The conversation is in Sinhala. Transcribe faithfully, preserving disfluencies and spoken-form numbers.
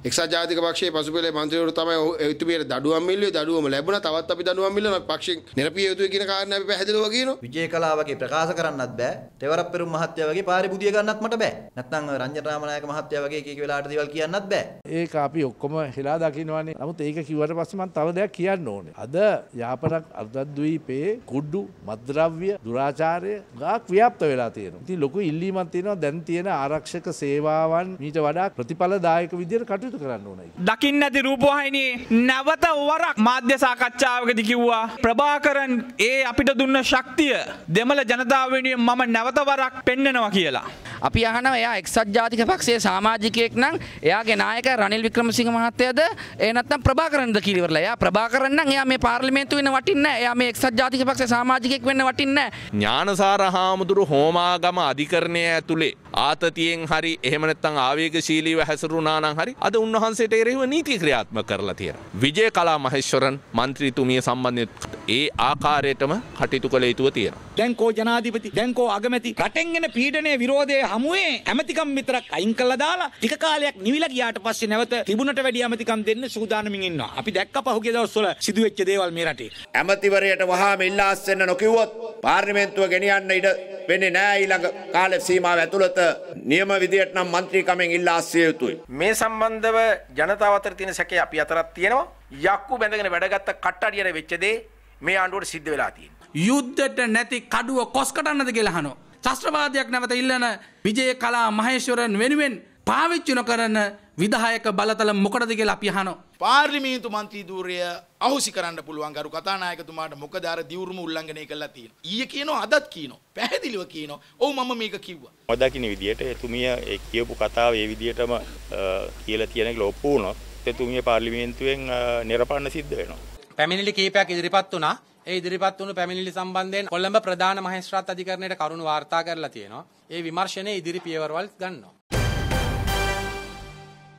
එක්සත් ජාතික පක්ෂයේ පසුපෙළේ මන්ත්‍රීවරු තමයි එතුමියට දඩුවම් මිල්ලුවේ. දඩුවම ලැබුණා. තවත් අපි දඩුවම් මිල්ලනවා. පක්ෂයෙන් නිරපිය යුතුයි කියන කාරණා අපි පැහැදිලිව කියනවා. විජේකලා වගේ ප්‍රකාශ කරන්නත් බෑ. තෙවරක් පෙරුම් මහත්තයා වගේ පාරේ බුදිය ගන්නත් මට බෑ. නැත්නම් රංජන රාමනායක මහත්තයා වගේ එක එක වෙලාවට දේවල් කියන්නත් බෑ. ඒක අපි ඔක්කොම හෙලා දකින්නවානේ. නමුත් ඒක කිව්වට පස්සේ මම තව දෙයක් කියන්න ඕනේ. අද යාපනක් අර්ධද්වීපයේ කුඩු මත්ද්‍රව්‍ය දුරාචාරය ගාක් ව්‍යාප්ත වෙලා තියෙනවා. ඉතින් ලොකු ඉල්ලීමක් තියෙනවා දැන් තියෙන ආරක්ෂක සේවාවන් මීට වඩා ප්‍රතිඵලදායක විදිහට කටයුතු කරන්න ඕනයි. දකින්න ඇති රූපවාහිනියේ නැවත වරක් මාධ්‍ය සාකච්ඡාවකදී කිව්වා ප්‍රභාකරන් ඒ අපිට දුන්න ශක්තිය දෙමළ ජනතාව වෙනුවෙන් මම නැවත වරක් පෙන්නනවා කියලා. අපි අහනවා එයා එක්සත් ජාතික පක්ෂයේ සමාජිකයෙක් නම් එයාගේ නායක රනිල් වික්‍රමසිංහ මහත්තයාද ඒ නැත්නම් ප්‍රභාකරන්ද කියලා ඉවරලා. එයා ප්‍රභාකරන් නම් එයා මේ පාර්ලිමේන්තුවේ ඉන්න වටින්නේ නැහැ. එයා මේ එක්සත් ජාතික පක්ෂයේ සමාජිකයෙක් වෙන්න වටින්නේ නැහැ. ඥානසාර හාමුදුරු හෝමාගම අධිකරණය ඇතුලේ ආතතියෙන් හරි එහෙම නැත්නම් ආවේගශීලීව හැසිරුණා නම් හරි අද උන්වහන්සේට එරෙහිව නීති ක්‍රියාත්මක කරලා තියෙනවා. විජේකලා මහේශ්වරන් මන්ත්‍රීතුමිය සම්බන්ධයෙන් ඒ ආකාරයටම කටයුතු කළ යුතුව තියෙනවා. දැන් කෝ ජනාධිපති දැන් කෝ අගමැති රටෙන් එන පීඩනයේ විරෝධයේ හමුවේ ඇමතිකම් විතරක් අයින් කළා දාලා ටික කාලයක් නිවිලා ගියාට පස්සේ නැවත තිබුණට වැඩි ඇමතිකම් දෙන්න සූදානමින් ඉන්නවා. අපි දැක්ක පහුගිය දවස්වල සිදුවෙච්ච දේවල් මේ රටේ. ඇමතිවරයට වහාම ඉල්ලා අස්සෙන්න නොකියුවොත් පාර්ලිමේන්තුව ගෙනියන්න ඉඩ වෙන්නේ නැහැ. ඊළඟ කාල සීමාව ඇතුළත නියම විදියට නම් මන්ත්‍රීකමෙන් ඉල්ලා අස්සිය යුතුයි. මේ සම්බන්ධව ජනතාව අතර තියෙන සැකය අපි අතරත් තියෙනවා. යක්කු බැඳගෙන වැඩගත්ත කට්ටඩියට වෙච්ච දේ මේ ආණ්ඩුවට සිද්ධ වෙලා තියෙනවා. යුද්ධයට නැති කඩුව කොස් කටන්නද කියලා අහනවා. ශාස්ත්‍රවාදයක් නැවත ඉල්ලන විජේකලා මහේශ්වරන් වෙනුවෙන් පාවිච්චි නොකරන විධායක බලතල මොකටද කියලා අපි අහනවා. පාර්ලිමේන්තු මන්ත්‍රී ධූරය අහුසි කරන්න පුළුවන් ගරු කතානායකතුමාට මොකද අර දියුරුම උල්ලංඝනය කළා තියෙනවා. ඊයේ කියනවා අදත් කියනවා. පැහැදිලිව කියනවා. ඔව් මම මේක කිව්වා. ඔදකින විදියට එතුමිය ඒ කියපු කතාව ඒ විදියටම කියලා තියෙන එක ඔප්පු වුණොත් එතුමිය පාර්ලිමේන්තුවෙන් නිරපන්න සිද්ධ වෙනවා. පැමිණිලි කීපයක් ඉදිරිපත් වුණා. ඒ ඉදිරිපත් වුණු පැමිණිලි සම්බන්ධයෙන් කොළඹ ප්‍රධාන මහේස්ත්‍රාත් අධිකරණයට කරුණු වාර්තා කරලා තියෙනවා. ඒ විමර්ශනයේ ඉදිරි පියවරවල් ගන්නවා.